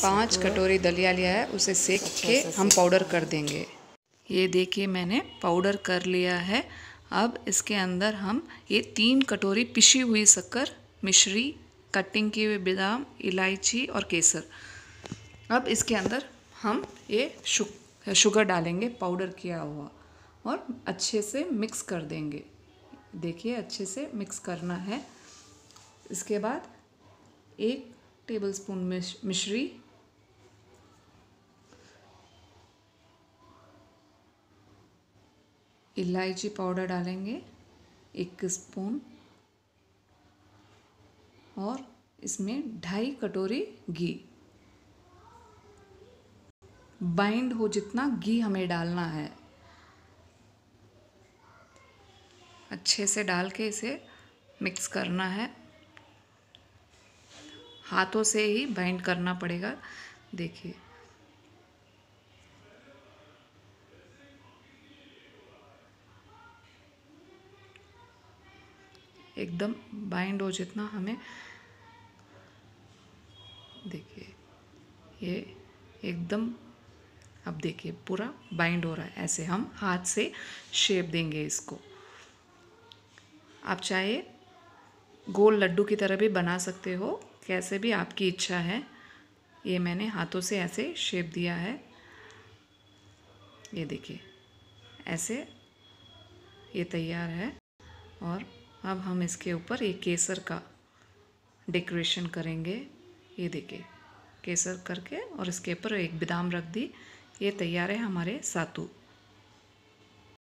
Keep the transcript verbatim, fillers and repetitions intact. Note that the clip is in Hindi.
पाँच कटोरी दलिया लिया है, उसे सेक के हम पाउडर कर देंगे। ये देखिए मैंने पाउडर कर लिया है। अब इसके अंदर हम ये तीन कटोरी पिसी हुई शक्कर, मिश्री, कटिंग किए हुए बादाम, इलायची और केसर, अब इसके अंदर हम ये शुगर डालेंगे पाउडर किया हुआ और अच्छे से मिक्स कर देंगे। देखिए अच्छे से मिक्स करना है। इसके बाद एक टेबलस्पून मिश्री, इलायची पाउडर डालेंगे एक स्पून और इसमें ढाई कटोरी घी। बाइंड हो जितना घी हमें डालना है। अच्छे से डाल के इसे मिक्स करना है। हाथों से ही बाइंड करना पड़ेगा। देखिए एकदम बाइंड हो जितना हमें, देखिए ये एकदम, अब देखिए पूरा बाइंड हो रहा है। ऐसे हम हाथ से शेप देंगे इसको। आप चाहे गोल लड्डू की तरह भी बना सकते हो, कैसे भी आपकी इच्छा है। ये मैंने हाथों से ऐसे शेप दिया है। ये देखिए ऐसे ये तैयार है। और अब हम इसके ऊपर एक केसर का डेकोरेशन करेंगे। ये देखिए केसर करके और इसके ऊपर एक बादाम रख दी। ये तैयार है हमारे सातू।